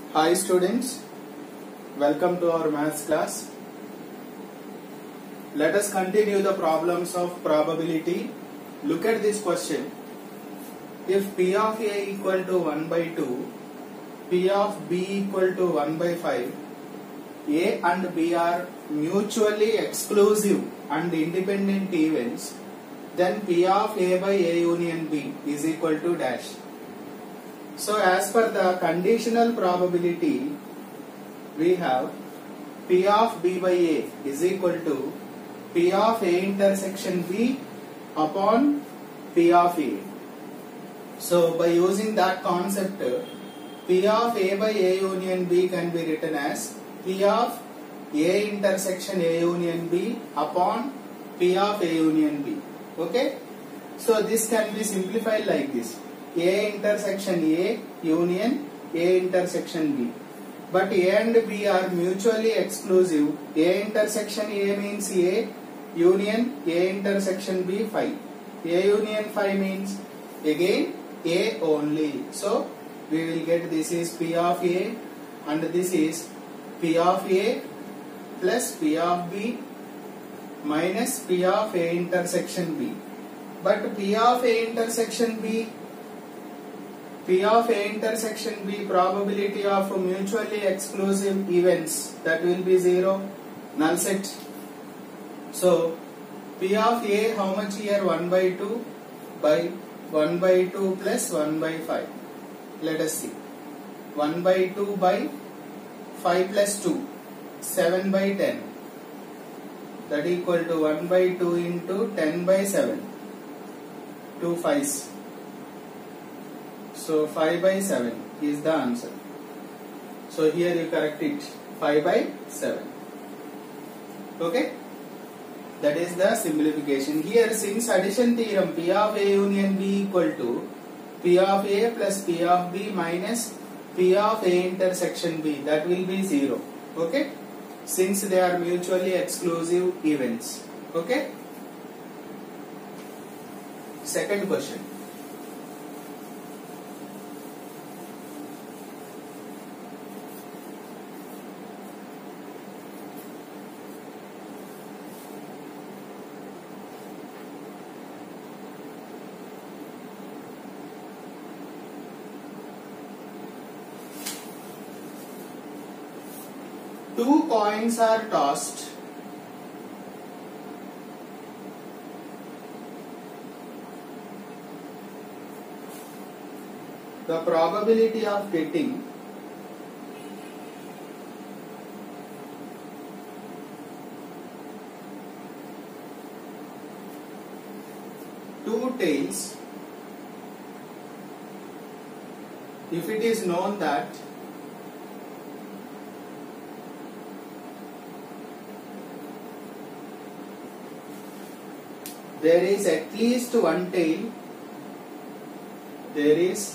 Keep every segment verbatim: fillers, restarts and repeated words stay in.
Hi students, welcome to our maths class. Let us continue the problems of probability. Look at this question. If P of A equal to one by two, P of B equal to one by five, A and B are mutually exclusive and independent events, then P of A by A union B is equal to dash. So as per the conditional probability, we have P of B by A is equal to P of A intersection B upon P of A. So by using that concept, P of A by A union B can be written as P of A intersection A union B upon P of A union B. Okay? So this can be simplified like this. A intersection A union A intersection B. But A and B are mutually exclusive. A intersection A means A union A intersection B phi. A union phi means again A only. So we will get this is P of A and this is P of A plus P of B minus P of A intersection B. But P of A intersection B P of A intersection B probability of mutually exclusive events, that will be zero, null set. So P of A how much here? one by two by one by two plus one by five. Let us see. one by two by five plus two, seven by ten. That equal to one by two into ten by seven. two fives. So five by seven is the answer. So here you correct it, five by seven. Okay? That is the simplification. Here since addition theorem, P of A union B equal to P of A plus P of B minus P of A intersection B, that will be zero. Okay? Since they are mutually exclusive events. Okay? Second question. Two coins are tossed. The probability of getting two tails, if it is known that there is at least one tail, there is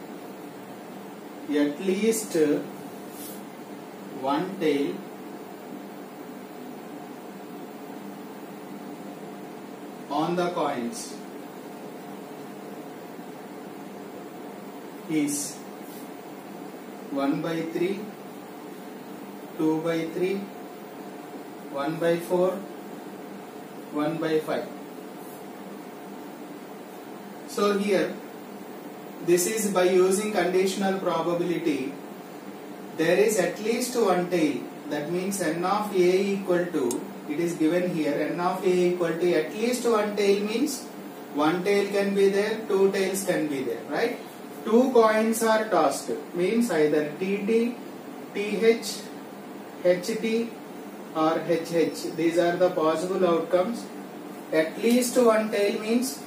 at least one tail on the coins is one by three, two by three, one by four, one by five. So here, this is by using conditional probability, there is at least one tail. That means n of A equal to, it is given here, n of A equal to at least one tail means one tail can be there, two tails can be there, right? Two coins are tossed, means either T T, T H, H T or H H. These are the possible outcomes. At least one tail means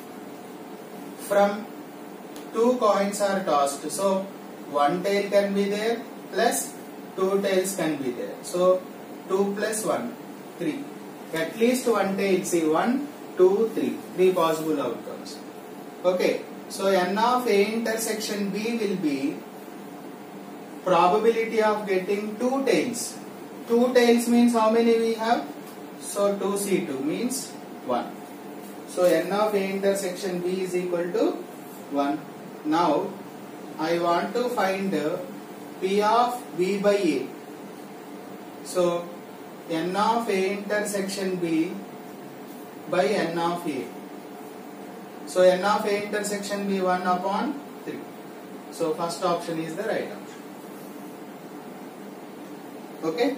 from two coins are tossed. So one tail can be there plus two tails can be there. So two plus one, three. At least one tail, see one, two, three. Three possible outcomes. Okay. So n of A intersection B will be probability of getting two tails. Two tails means how many we have? So two C two means one. So n of A intersection B is equal to one. Now I want to find P of B by A. So N of A intersection B by N of A. So N of A intersection B one upon three. So first option is the right option. Okay.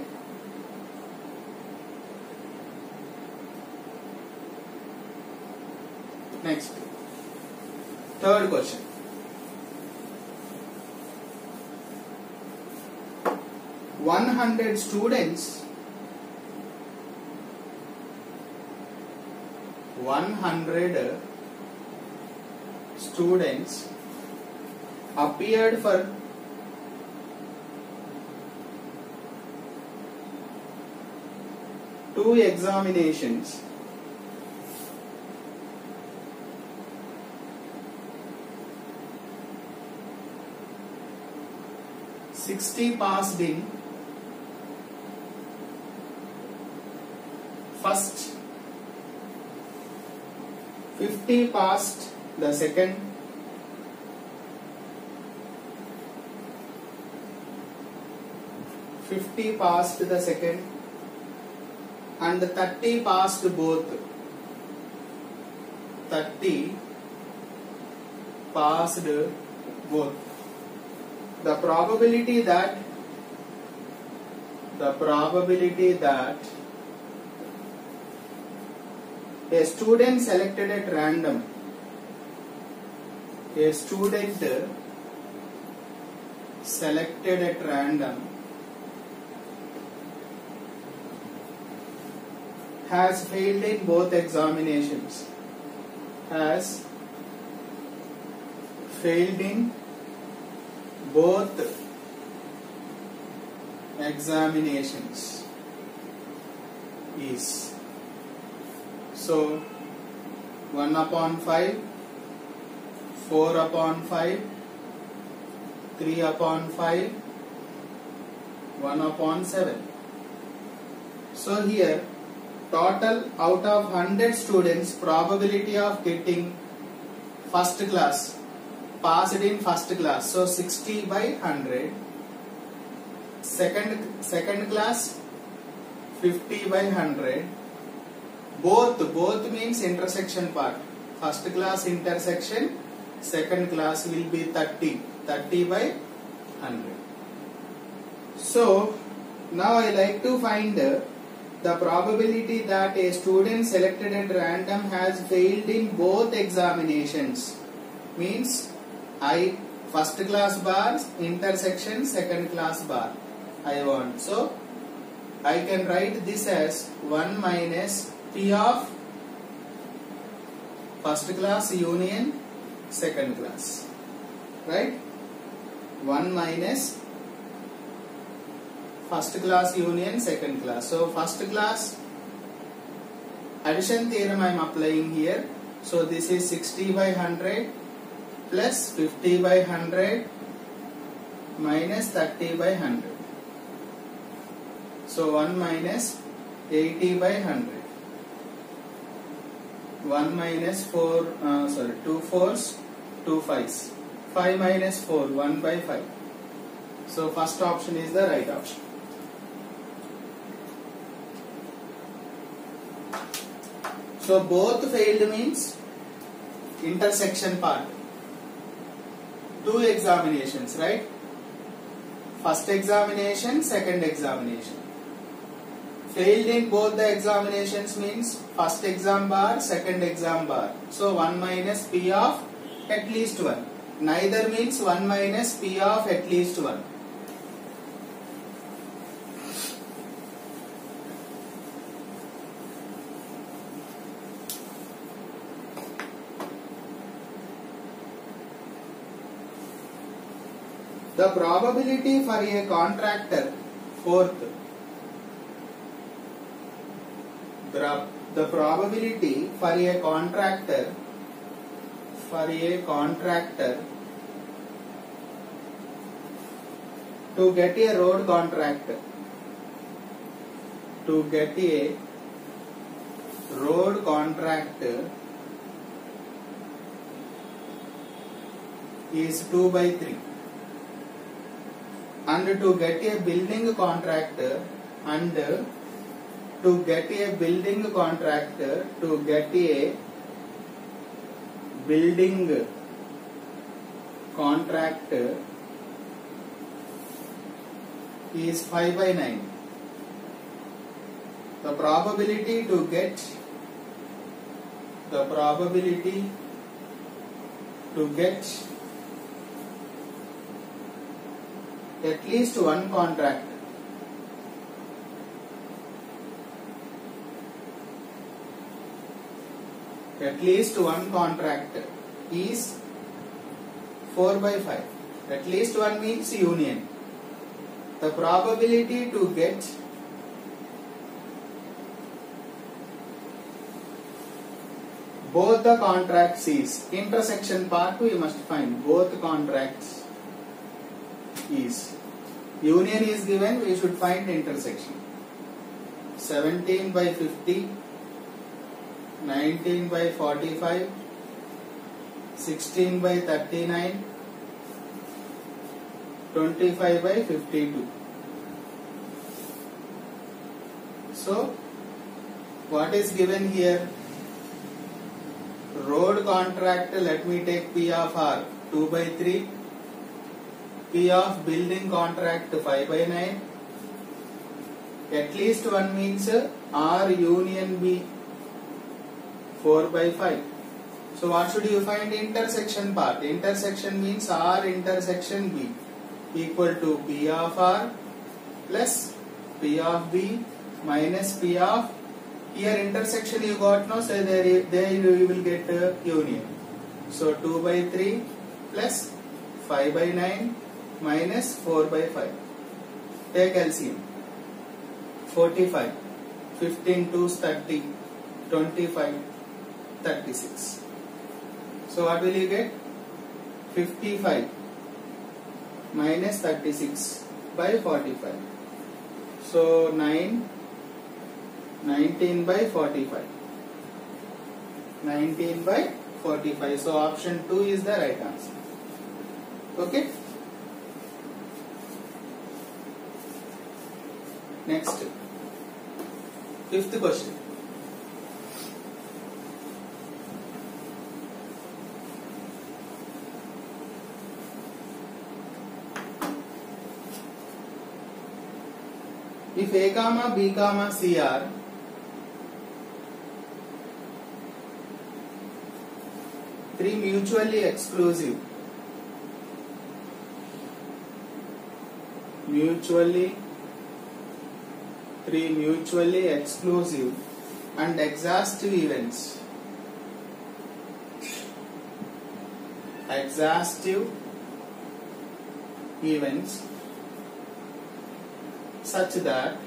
Next, third question. One hundred students. One hundred students appeared for two examinations. Sixty passed in first, fifty passed the second, fifty passed the second, and thirty passed both. thirty passed both. The probability that the probability that a student selected at random a student selected at random has failed in both examinations has failed in both examinations is, so one upon five, four upon five, three upon five, one upon seven. So here total out of one hundred students, probability of getting first class, passed in first class, so sixty by one hundred. Second, second class fifty by one hundred. Both, both means intersection part. First class intersection, second class will be thirty. thirty by one hundred. So now I like to find the probability that a student selected at random has failed in both examinations. Means I first class bar intersection second class bar I want. So I can write this as one minus P of first class union second class, right? one minus first class union second class. So first class addition theorem I am applying here. So this is sixty by one hundred plus fifty by one hundred minus thirty by one hundred. So one minus eighty by one hundred. one minus four, uh, sorry, two fours, two fives. five minus four, one by five. So first option is the right option. So both failed means intersection part. Two examinations, right? First examination, second examination. Failed in both the examinations means first exam bar, second exam bar. So one minus P of at least one. Neither means one minus P of at least one. The probability for a contractor, fourth, the, the probability for a contractor, for a contractor to get a road contract, to get a road contract is two by three. and to get a building contract and to get a building contract to get a building contract is five by nine. The probability to get the probability to get at least one contract at least one contract is four by five. At least one means union. The probability to get both the contracts is intersection part we must find both contracts is union is given, we should find intersection. seventeen by fifty, nineteen by forty-five, sixteen by thirty-nine, twenty-five by fifty-two. So what is given here? Road contract, let me take P of R two by three, P of building contract five by nine, at least one means R union B four by five. So what should you find? Intersection part. Intersection means R intersection B equal to P of R plus P of B minus P of, here intersection you got no, so there, there you will get uh, union. So two by three plus five by nine minus four by five. Take L C M. forty-five, fifteen twos thirty, twenty-five, thirty-six. So what will you get? fifty-five minus thirty-six by forty-five. So nine, nineteen by forty-five. nineteen by forty-five. So option two is the right answer. Okay. Next, fifth question. If A comma B comma C are three mutually exclusive mutually three mutually exclusive and exhaustive events exhaustive events such that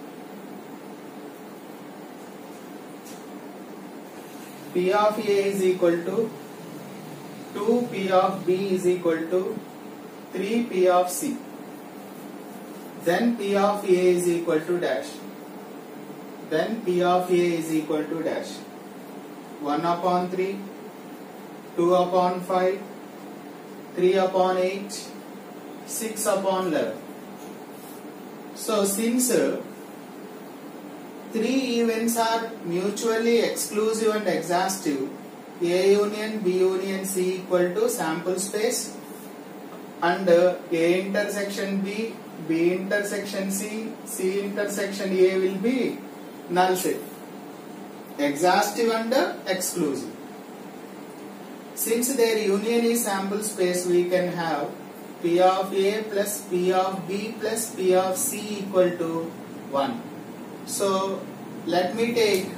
P of A is equal to two P of B is equal to three P of C, then P of A is equal to dash, then P of A is equal to dash one upon three, two upon five, three upon eight, six upon eleven. So since uh, three events are mutually exclusive and exhaustive, A union B union C equal to sample space, and uh, A intersection B, B intersection C, C intersection A will be null set. Exhaustive and uh, exclusive. Since their union is sample space, we can have P of A plus P of B plus P of C equal to one. So let me take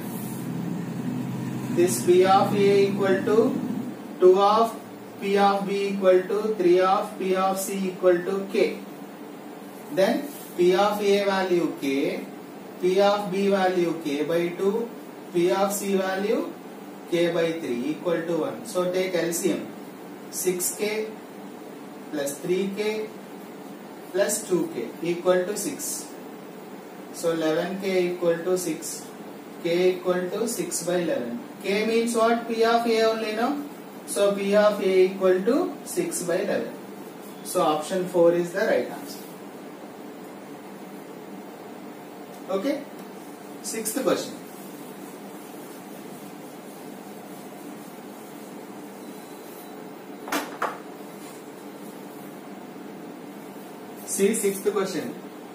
this P of A equal to two of P of B equal to three of P of C equal to K. Then P of A value K, P of B value K by two, P of C value K by three equal to one. So take L C M. six K plus three K plus two K equal to six. So eleven K equal to six. K equal to six by eleven. K means what? P of A only, no? So P of A equal to six by eleven. So option four is the right answer. Okay. Sixth question. See sixth question.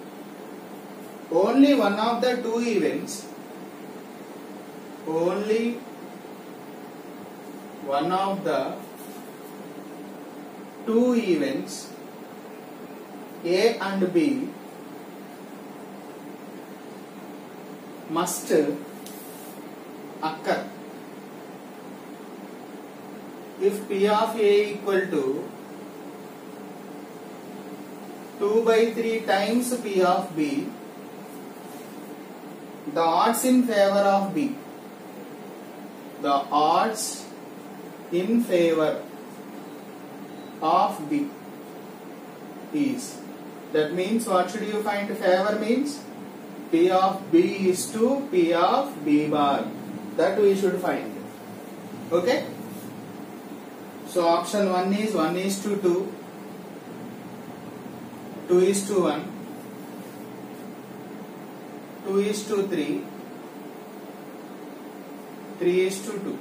Only one of the two events, only one of the two events A and B must occur if P of A equal to two by three times P of B, the odds in favor of B, the odds in favor of B is, that means what should you find? Favor means P of B is to P of B bar, that we should find. Okay. So option one is one is to two, two is to one, two is to three, three is to two.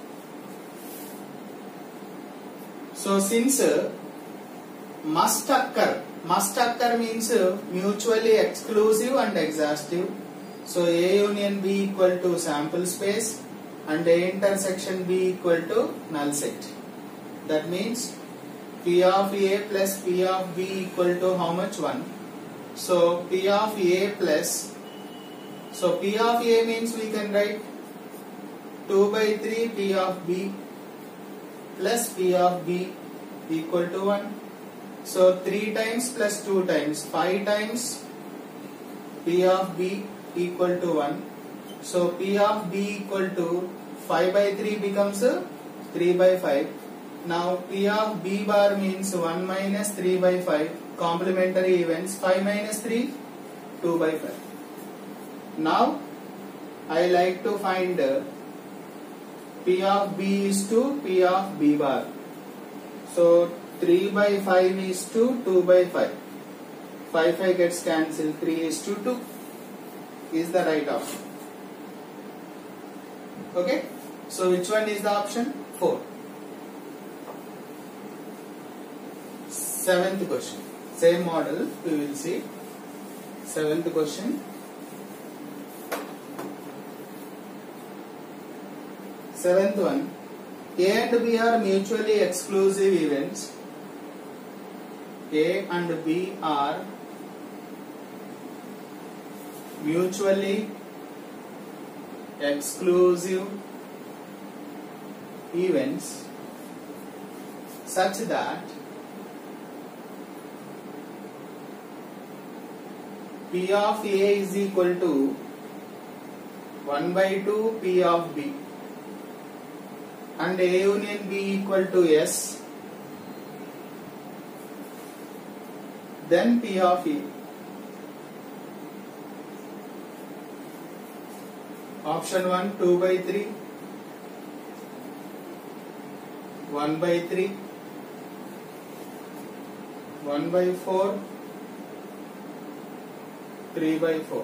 So since uh, must occur, must occur means uh, mutually exclusive and exhaustive. So A union B equal to sample space and A intersection B equal to null set. That means P of A plus P of B equal to how much? one. So P of A plus, so P of A means we can write two by three P of B plus P of B equal to one. So three times plus two times, five times P of B equal to one. So P of B equal to five by three becomes three by five. Now P of B bar means one minus three by five, complementary events, five minus three, two by five. Now I like to find P of B is to P of B bar. So three by five is to two by five. five, five gets cancelled, three is to two is the right option. Okay. So which one is the option? four. Seventh question. Same model we will see. Seventh question. Seventh one. A and B are mutually exclusive events. A and B are mutually exclusive events such that P of A is equal to one by two P of B and A union B equal to S, then P of A. Option one, two by three, one by three, one by four, three by four.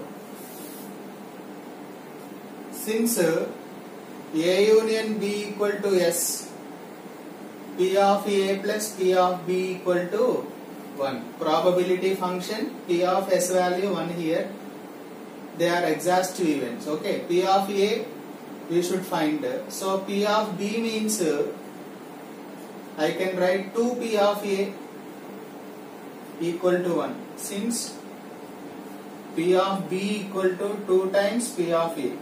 Since uh, A union B equal to S, P of A plus P of B equal to one. Probability function, P of S value one here. They are exhaustive events. Okay, P of A we should find. So P of B means uh, I can write two P of A equal to one. Since P of B equal to two times P of A.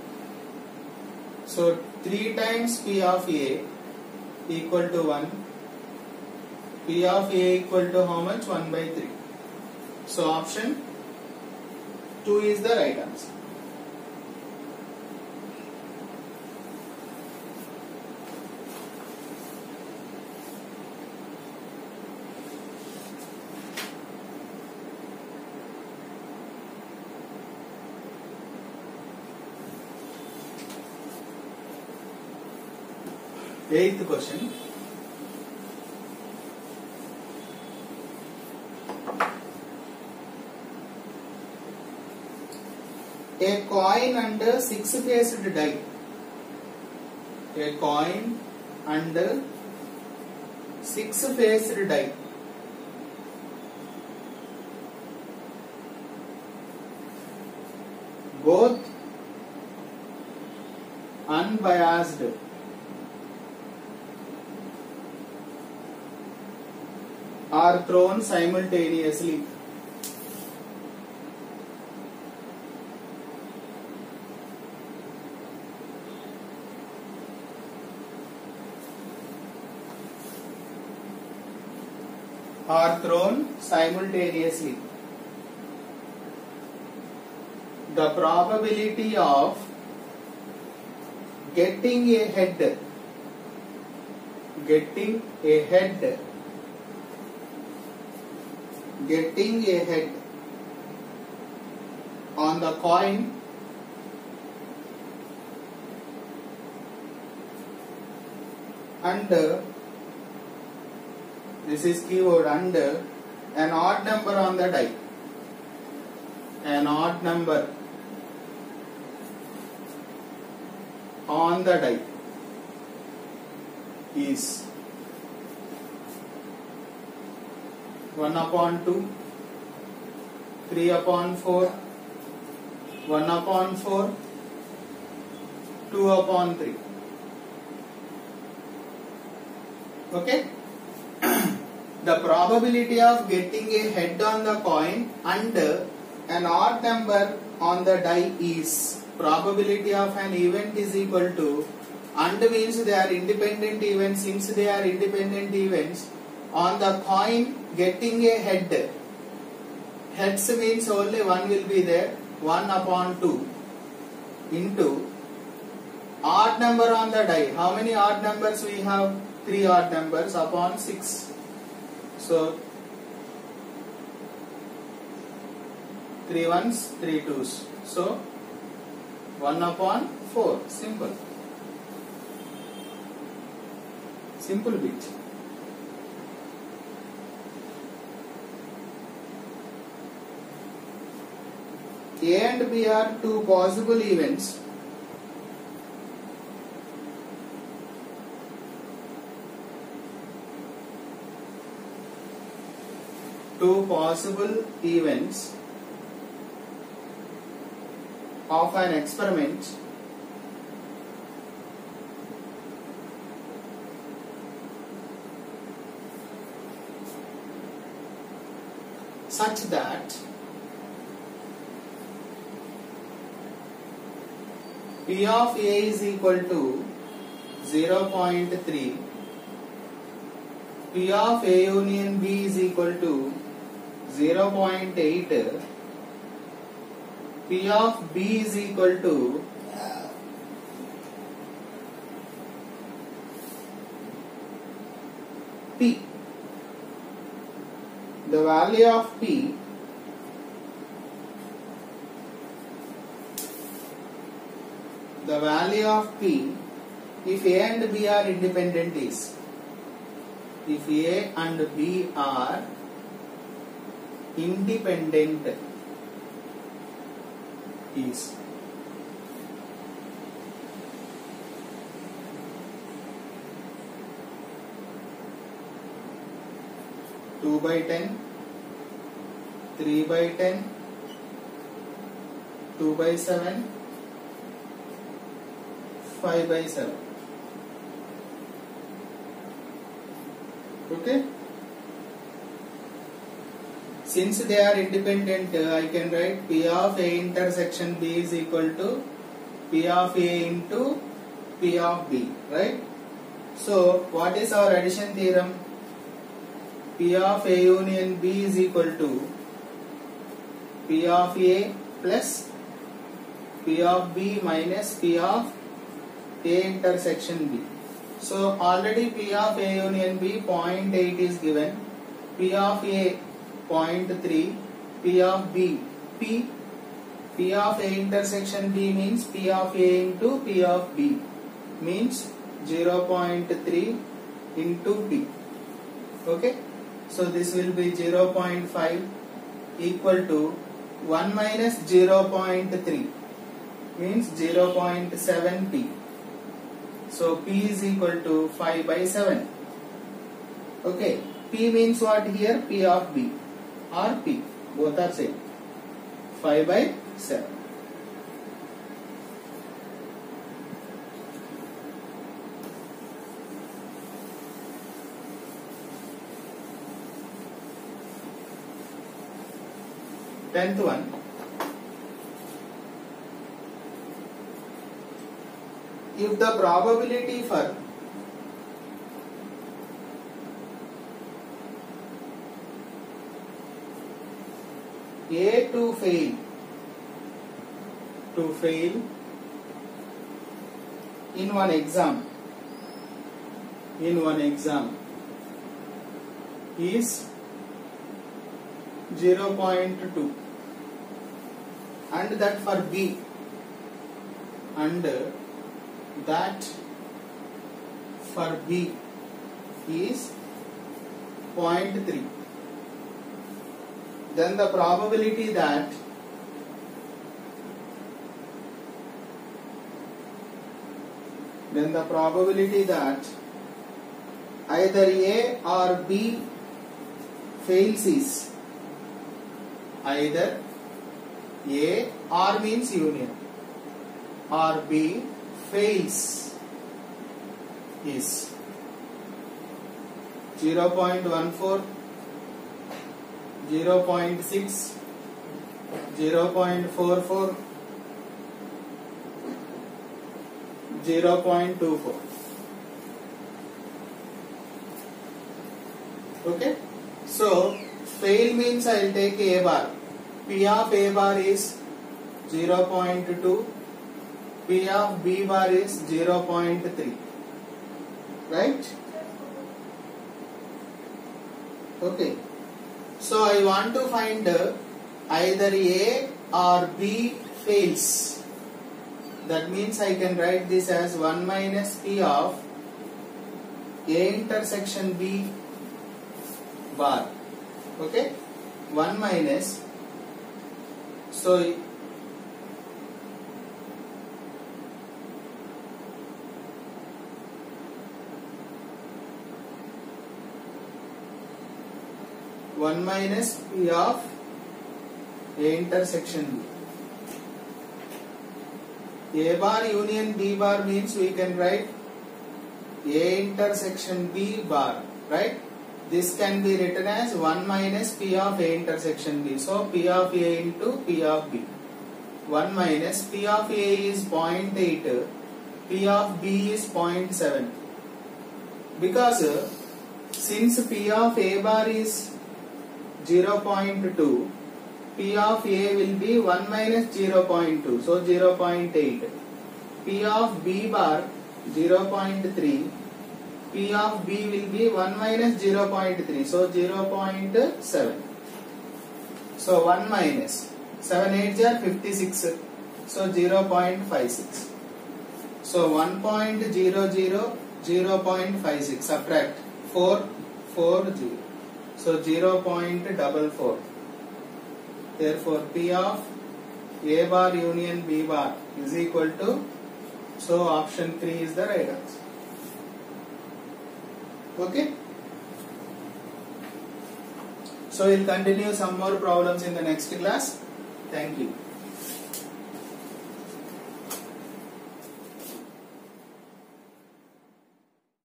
So three times P of A equal to one. P of A equal to how much? one by three. So option two is the right answer. Eighth question. A coin and a six-faced die. A coin and a six-faced die. Both unbiased are thrown simultaneously. Are thrown simultaneously. The probability of getting a head, getting a head, getting a head on the coin and this is keyword and an odd number on the die, an odd number on the die is one upon two, three upon four, one upon four, two upon three. Okay? The probability of getting a head on the coin and an odd number on the die is, probability of an event is equal to, and means they are independent events. Since they are independent events, on the coin getting a head, heads means only one will be there, one upon two into odd number on the die. How many odd numbers we have? Three odd numbers upon six. So three ones, three twos. So one upon four. Simple. Simple bit. A and B are two possible events. Two possible events of an experiment such that P of A is equal to zero point three, P of A union B is equal to zero point eight, P of B is equal to P. The value of P the value of P if A and B are independent is, if A and B are independent is two by ten, three by ten, two by seven, five by seven. Okay? Since they are independent, I can write P of A intersection B is equal to P of A into P of B, right? So, what is our addition theorem? P of A union B is equal to P of A plus P of B minus P of A intersection B. So, already P of A union B zero point eight is given, P of A zero point three, P of B, P, P of A intersection B means P of A into P of B means zero point three into P. Okay? So this will be zero point five equal to one minus zero point three. means zero point seven P. So P is equal to five by seven. Okay, P means what here? P of B or P, both are same. five by seven. Tenth one. If the probability for A to fail to fail in one exam in one exam is zero point two, and that for B and that for B is zero point three, then the probability that then the probability that either A or B fails is either A or means union or B fails is zero point one four, zero point six, zero point four four, zero point two four. Okay, so fail means I will take A bar. P of A bar is zero point two, P of B bar is zero point three, right? Okay, so I want to find uh, either A or B fails. That means I can write this as one minus P of A intersection B bar. Okay, one minus, so one minus P of A intersection B. A bar union B bar means we can write A intersection B bar, right? This can be written as one minus P of A intersection B. So P of A into P of B. one minus P of A is zero point eight, P of B is zero point seven. Because uh, since P of A bar is zero point two, P of A will be one minus zero point two, so zero point eight. P of B bar zero point three, P of B will be one minus zero point three, so zero point seven. So one minus seven eights are fifty-six, so zero point five six. So one point zero zero, zero point five six, subtract four, four, zero. So zero point four four. Therefore P of A bar union B bar is equal to, so option three is the right answer. Okay. So we'll continue some more problems in the next class. Thank you.